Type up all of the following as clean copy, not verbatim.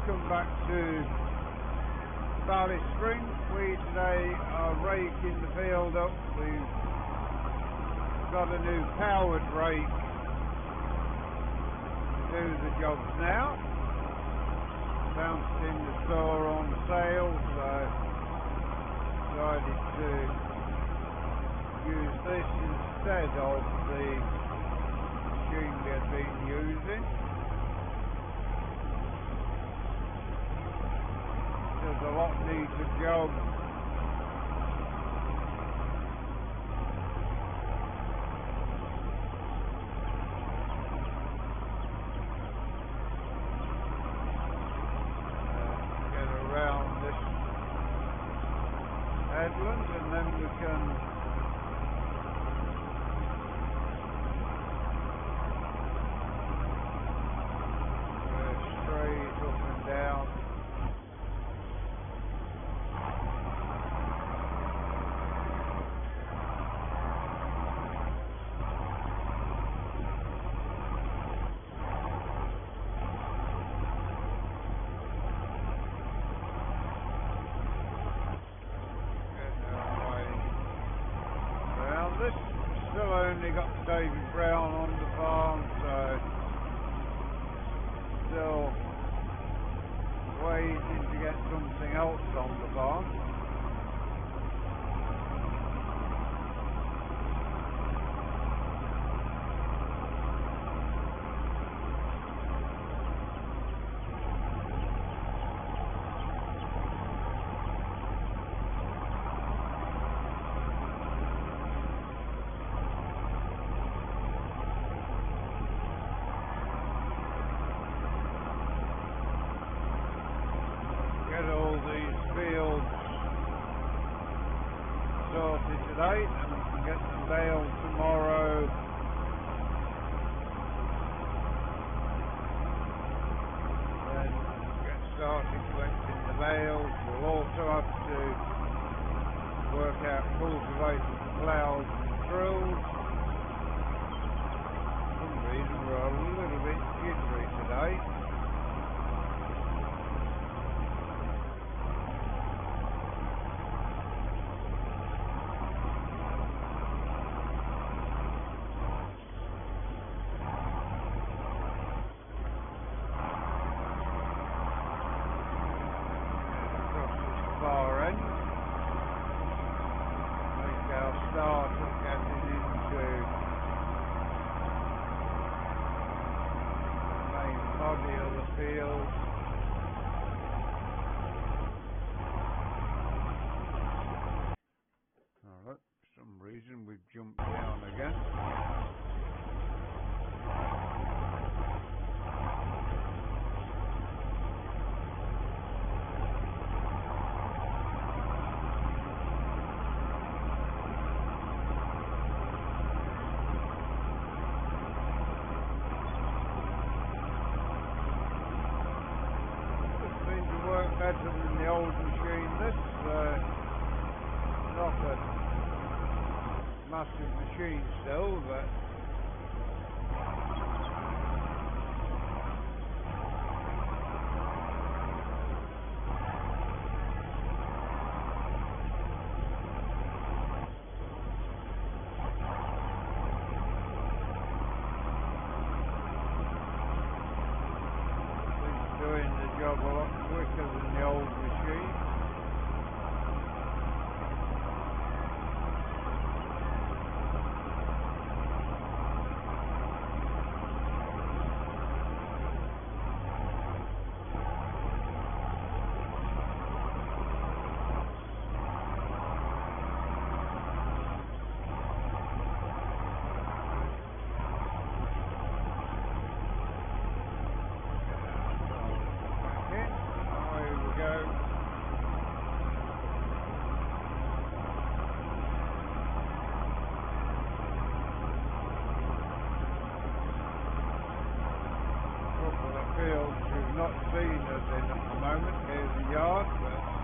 welcome back to Bally Springs. We today are raking the field up. We've got a new powered rake to do the jobs now. Found it in the store on sale, so decided to use this instead of the machine we had been using. There's a lot neater job. Get around this headland and then we can go straight up and down. This still only got David Brown on the farm, so still waiting to get something else on the farm. Get all these fields sorted today and we can get them baled tomorrow. Then get started collecting the bales. We'll also have to work out cultivators, ploughs and drills. For some reason we're a little bit jittery today. Far end, make our start at getting into the main body of the field. Alright, for some reason we've jumped down again. Work better than the old machine. This not a massive machine still, but it's doing the job a lot quicker than the old machine. Fields you've not seen us in at the moment. Here's the yard, but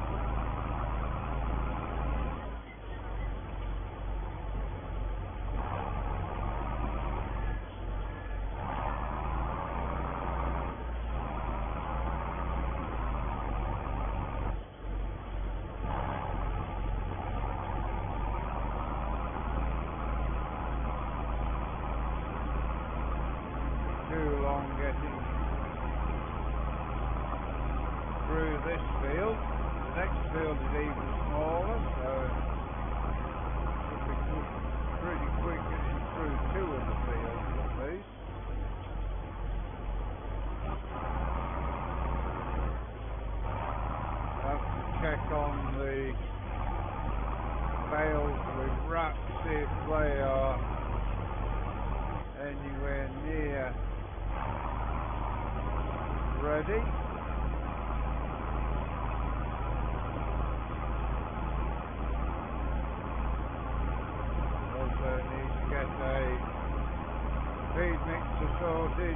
on getting through this field. The next field is even smaller, so it should be pretty quick getting through two of the fields at least. I have to check on the bales with wraps, see if they are anywhere near ready. Also need to get a feed mixer sorted.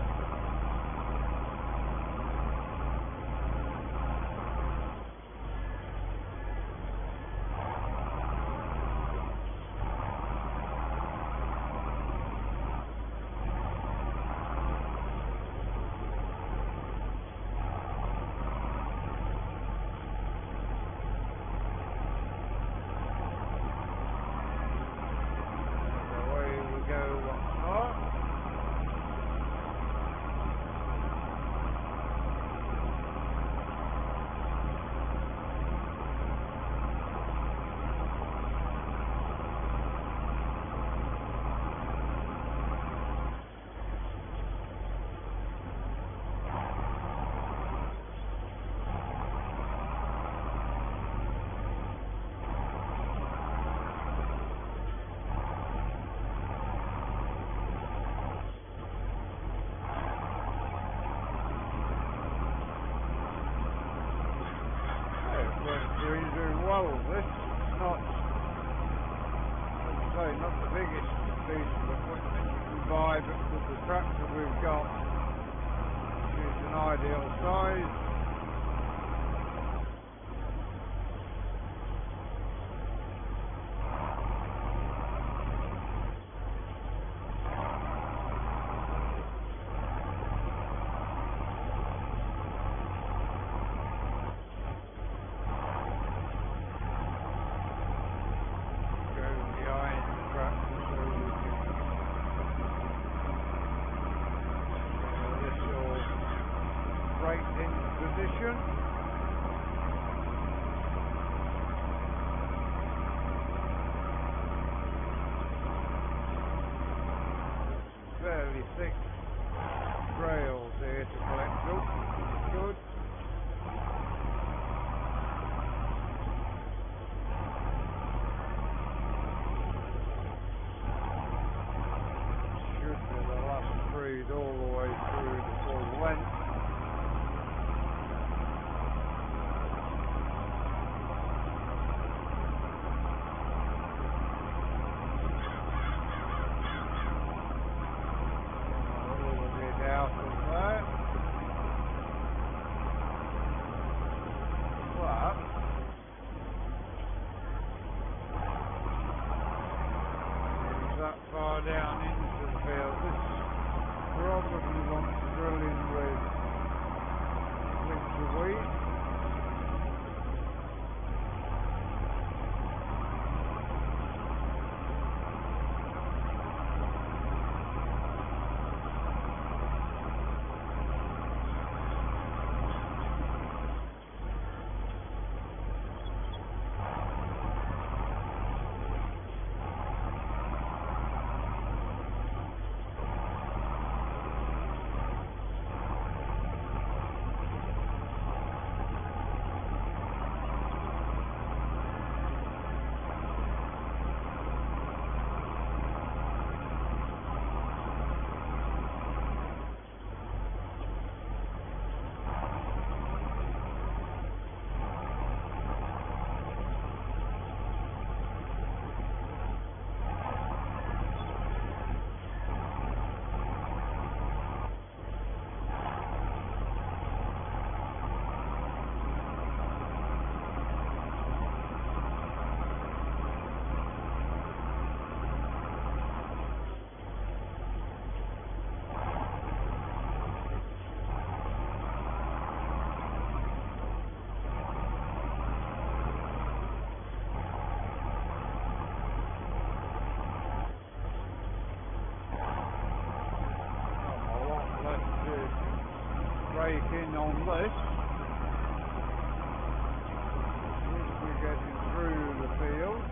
Doing well. This is not, as I say, not the biggest piece of equipment you can buy, but with the tractor we've got, it's an ideal size. Raking position. Fairly thick rails here to collect up, which is good. Should be the last freed all the way through the full length. Out of there, but it's that far down into the field. This probably wants drilling with winter wheat. raking on this. As we're getting through the field.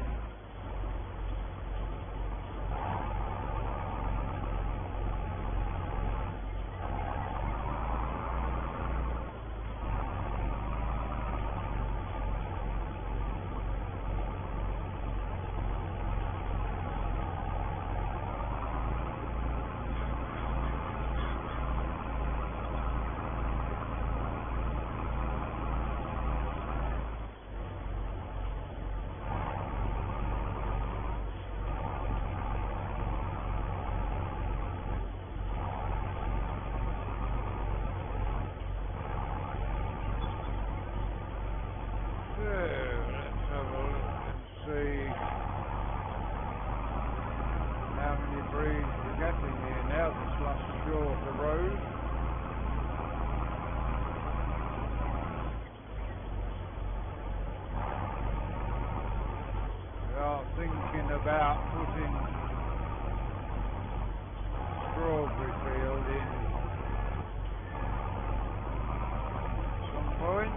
Thinking about putting strawberry field in at some point.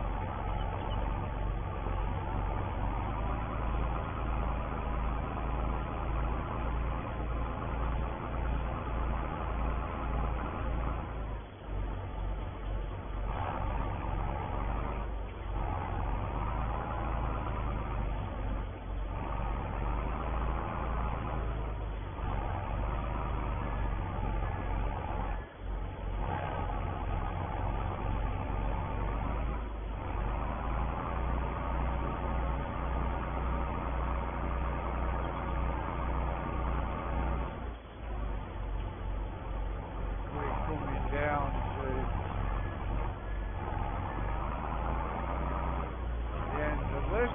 Down to the end of this.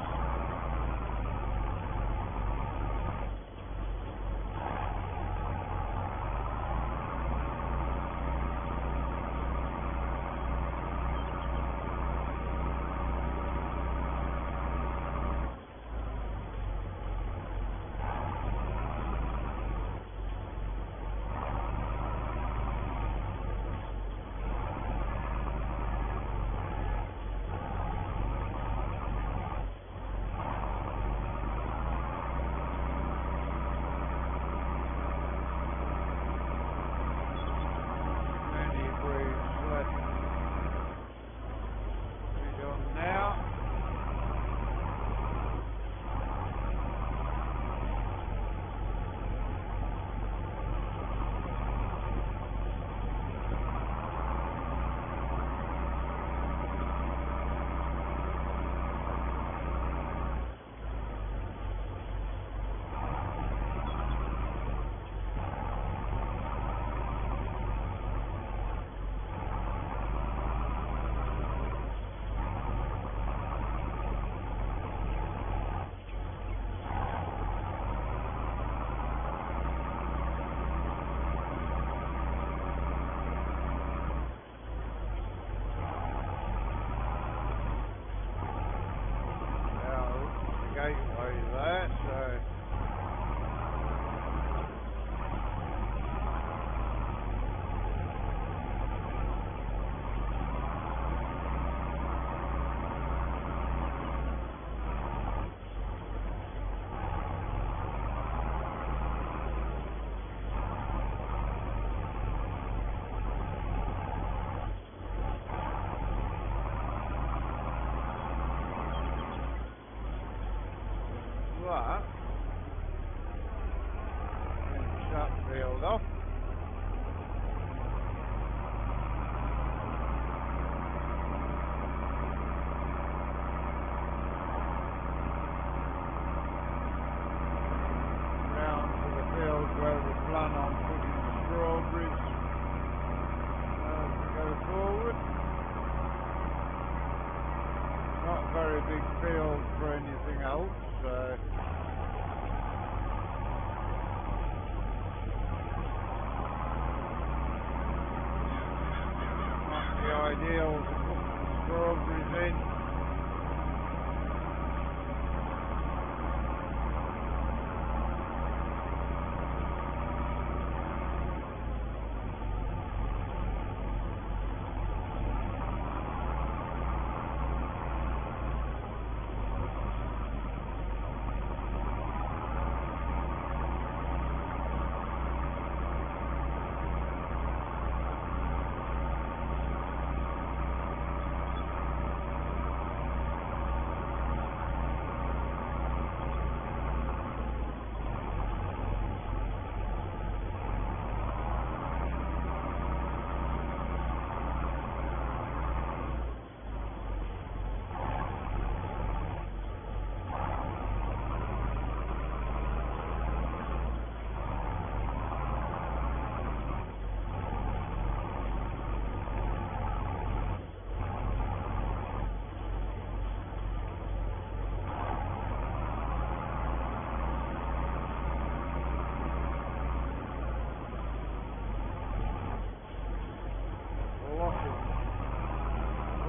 Gateway there, so that shut field off. Down to the field where we plan on putting the strawberries as we go forward. Not a very big field for anything else, so not the ideal to put some strawberries in.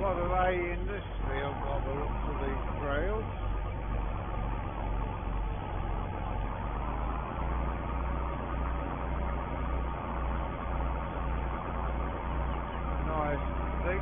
lot of hay in this field by the looks of these trails. Nice and thick.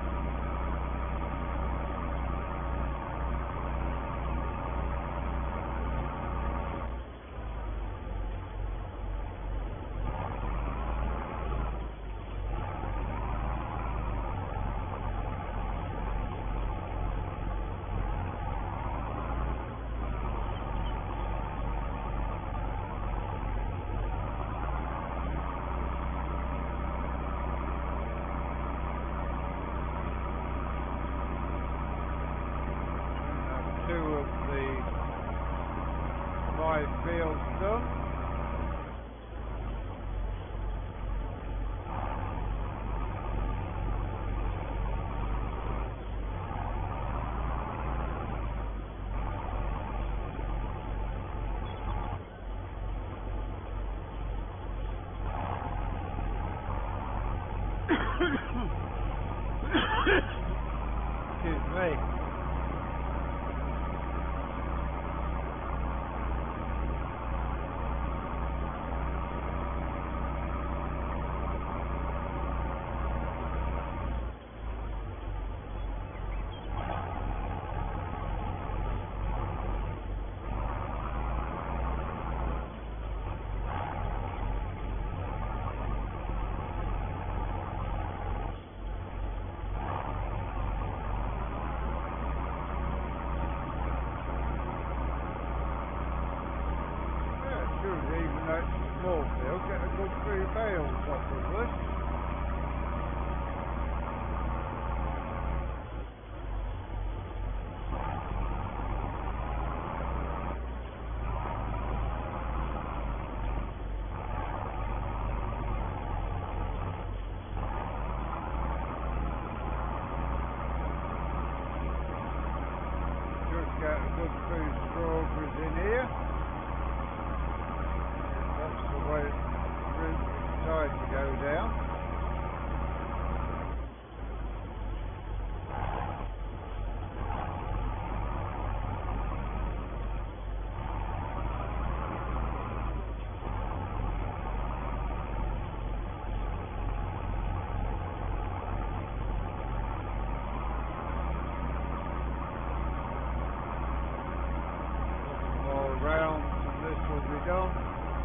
Two of the 5 fields done. Excuse me. Even though it's a small field, get a good 3 bales off of this. Just get a good 2 strawberries in here. That's the way the route we decided to go down. More rounds and this will be done.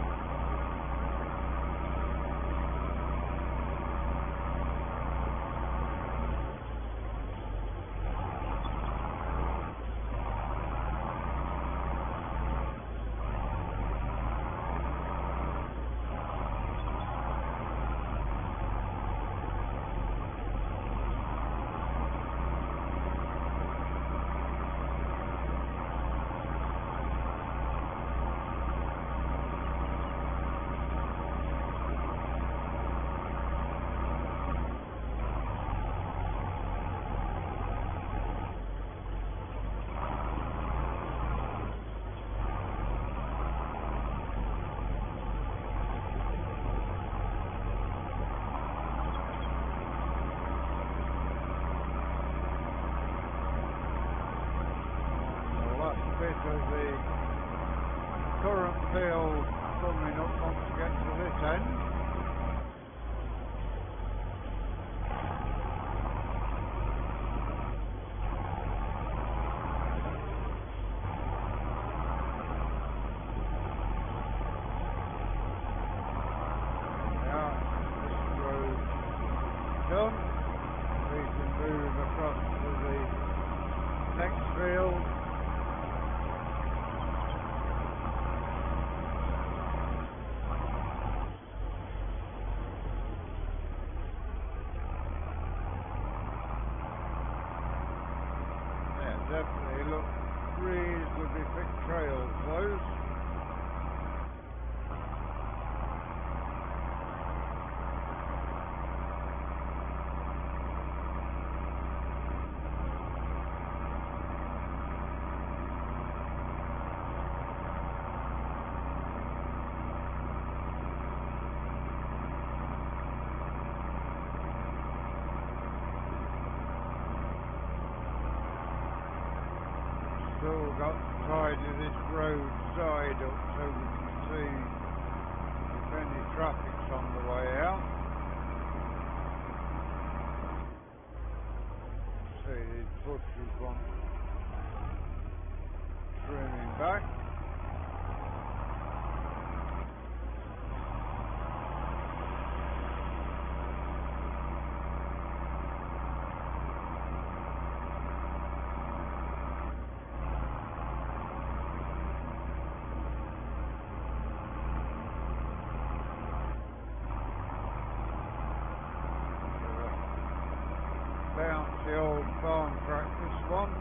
Bit of the current field coming up once you get to this end. Now this road done, we can move across to the next field. Definitely look reasonably thick trails, those. got to tidy this road side up so we can see if any traffic's on the way out. See, these bushes want trimming back. Bouncy old farm track, this one.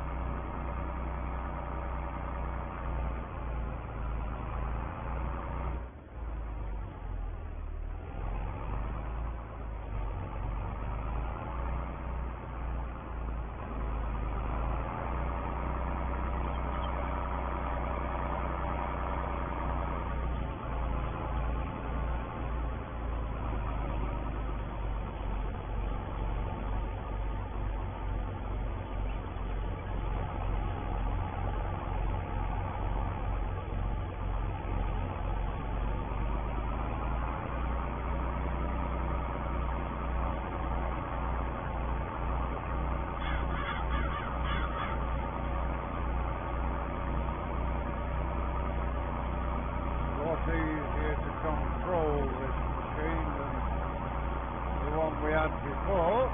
Easier to control this machine than the one we had before.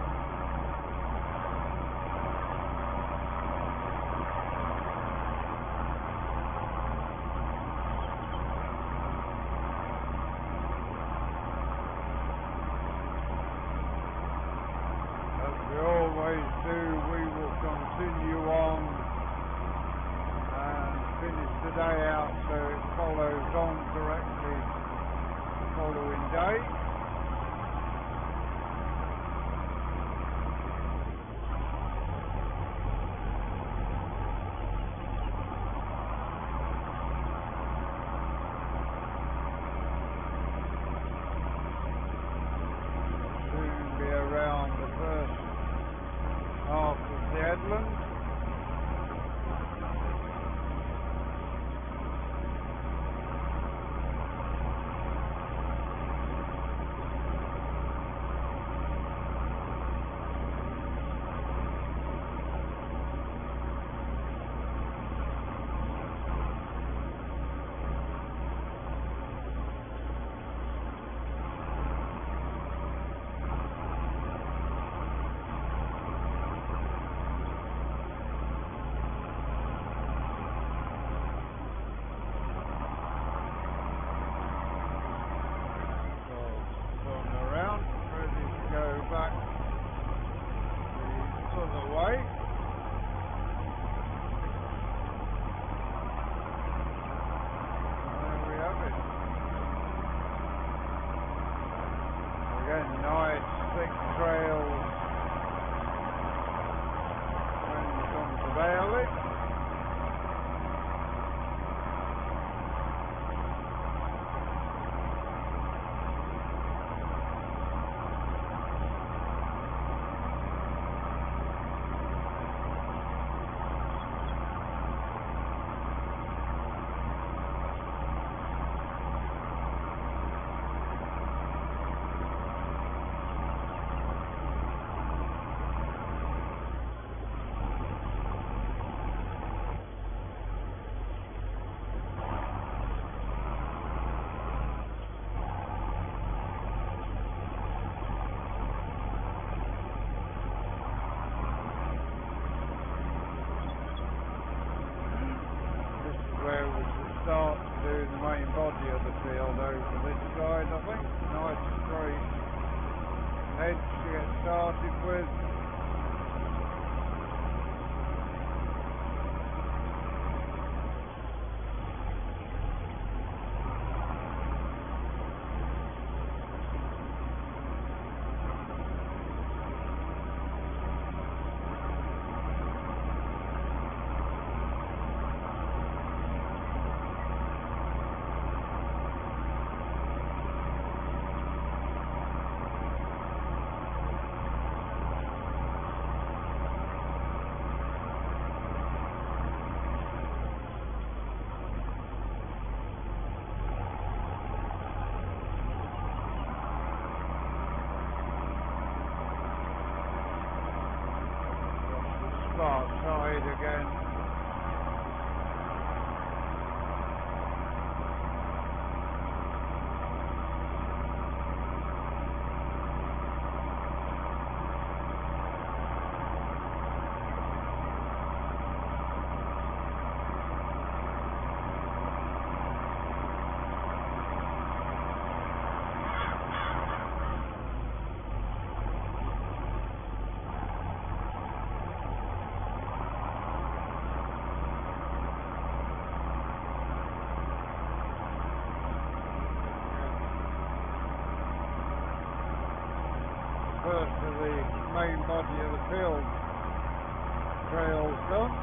As we always do, we will continue on and finish the day out so it follows on correctly the following day. Soon be around the first half of the headland. Back the other way. There we have it. Again, nice thick trails when you come to bally. Where we should start to do the main body of the field over this side, I think. Nice straight hedge to get started with. far side again. First of the main body of the field trail's done.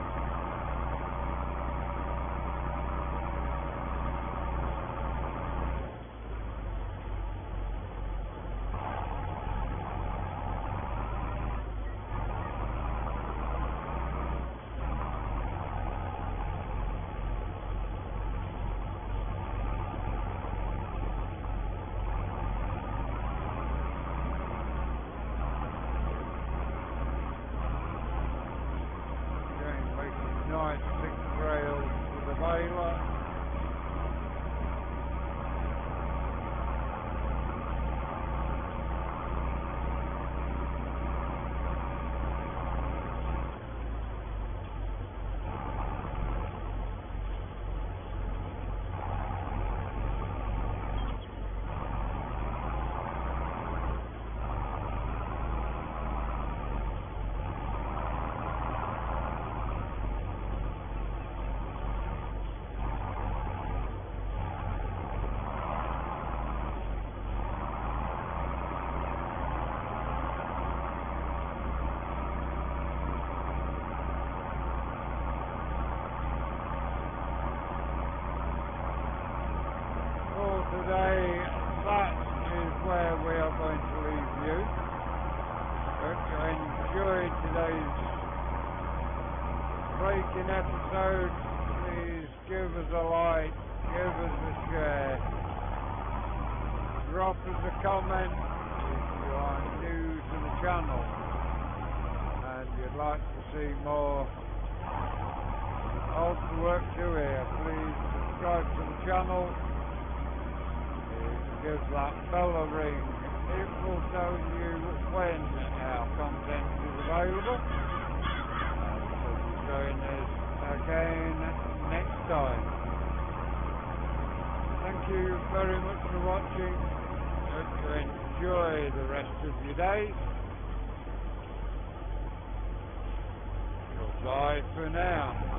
Nice thick rails for the baler. Today, that is where we are going to leave you. Hope you enjoyed today's raking episode. Please give us a like, give us a share, drop us a comment if you are new to the channel and you'd like to see more of the work to here. Please subscribe to the channel. Give that bell a ring. It will tell you when our content is available. And so join us again next time. Thank you very much for watching. Hope you enjoy the rest of your day. Goodbye for now.